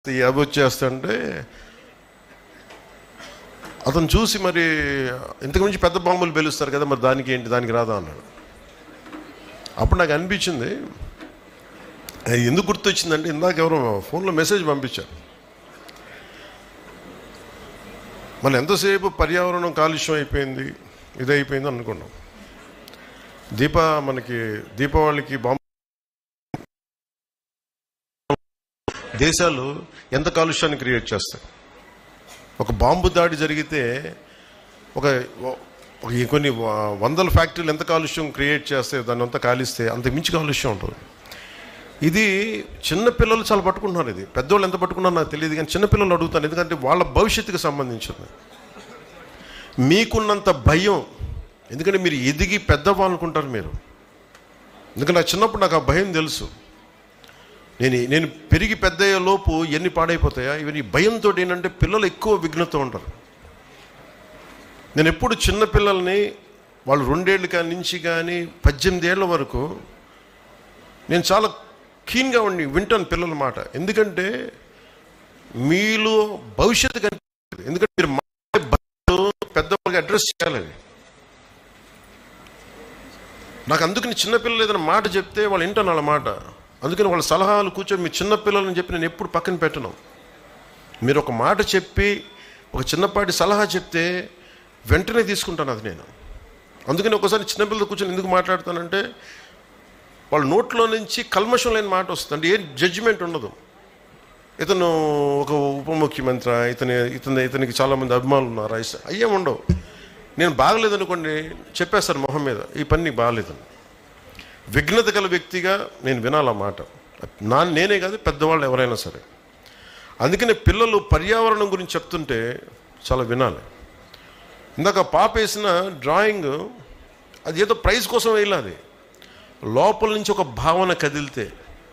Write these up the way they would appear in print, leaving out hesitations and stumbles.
వచ్చేస్తుంటే అతను చూసి మరి ఇంతకు మించి పెద్ద బాంబులు పేలుస్తారు కదా, మరి దానికి ఏంటి, దానికి రాదా అన్నాడు. అప్పుడు నాకు అనిపించింది, ఎందుకు గుర్తొచ్చిందంటే ఇందాక ఎవరో ఫోన్లో మెసేజ్ పంపించారు. మనం ఎంతసేపు పర్యావరణం కాలుష్యం అయిపోయింది, ఇదైపోయింది అనుకున్నాం. మనకి దీపావళికి బాంబు దేశాలు ఎంత కాలుష్యాన్ని క్రియేట్ చేస్తాయి. ఒక బాంబు దాడి జరిగితే కొన్ని వందల ఫ్యాక్టరీలు ఎంత కాలుష్యం క్రియేట్ చేస్తాయి, దాన్ని అంతా కాలిస్తే అంత మించి కాలుష్యం ఉంటుంది. ఇది చిన్నపిల్లలు చాలా పట్టుకుంటున్నారు. ఇది పెద్దవాళ్ళు ఎంత పట్టుకున్నారో నాకు తెలియదు, కానీ చిన్నపిల్లలు అడుగుతాను, ఎందుకంటే వాళ్ళ భవిష్యత్తుకు సంబంధించింది. మీకున్నంత భయం, ఎందుకంటే మీరు ఎదిగి పెద్దవా అనుకుంటారు మీరు. ఎందుకంటే నాకు చిన్నప్పుడు నాకు ఆ భయం తెలుసు. నేను పెరిగి పెద్దయ్యే లోపు ఎన్ని పాడైపోతాయా ఇవన్నీ భయంతో. ఏంటంటే పిల్లలు ఎక్కువ విఘ్నత ఉంటారు. నేను ఎప్పుడు చిన్నపిల్లల్ని వాళ్ళు 2 ఏళ్ళ నుంచి కానీ 18 ఏళ్ళ వరకు నేను చాలా కీన్గా వింటాను పిల్లల మాట. ఎందుకంటే మీలో భవిష్యత్తు కనిపిస్తుంది. ఎందుకంటే మీరు పెద్దవాళ్ళకి అడ్రస్ చేయాలి. నాకు అందుకని చిన్నపిల్లలు ఏదైనా మాట చెప్తే వాళ్ళు వింటాను వాళ్ళ మాట. అందుకని వాళ్ళ సలహాలు కూర్చొని మీ చిన్నపిల్లలని చెప్పి నేను ఎప్పుడు పక్కన పెట్టను. మీరు ఒక మాట చెప్పి ఒక చిన్నపాటి సలహా చెప్తే వెంటనే తీసుకుంటాను అది నేను. అందుకని ఒకసారి చిన్నపిల్లలు కూర్చొని ఎందుకు మాట్లాడతానంటే వాళ్ళ నోట్లో నుంచి కల్మషం లేని మాట వస్తుంది. అంటే ఏం జడ్జిమెంట్ ఉండదు. ఇతను ఒక ఉప ముఖ్యమంత్రి, ఇతనికి చాలామంది అభిమానులు ఉన్నారు, అయ్యేం ఉండవు. నేను బాగలేదనుకోండి చెప్పేస్తారు మొహం మీద, ఈ పని నీకు బాగలేదని. విఘ్నత గల వ్యక్తిగా నేను వినాలన్నమాట. నేనే కాదు, పెద్దవాళ్ళు ఎవరైనా సరే. అందుకనే పిల్లలు పర్యావరణం గురించి చెప్తుంటే చాలా వినాలి. ఇందాక పాప వేసిన డ్రాయింగ్ అది ఏదో ప్రైజ్ కోసం వేయాలి. లోపల నుంచి ఒక భావన కదిలితే,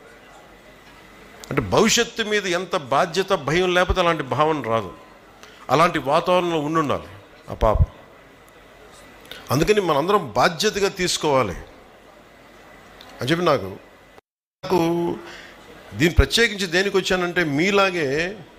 అంటే భవిష్యత్తు మీద ఎంత బాధ్యత, భయం లేకపోతే అలాంటి భావన రాదు. అలాంటి వాతావరణంలో ఉండాలి ఆ పాప. అందుకని మనందరం బాధ్యతగా తీసుకోవాలి అని చెప్పి నాకు దీన్ని ప్రత్యేకించి దేనికి వచ్చానంటే మీలాగే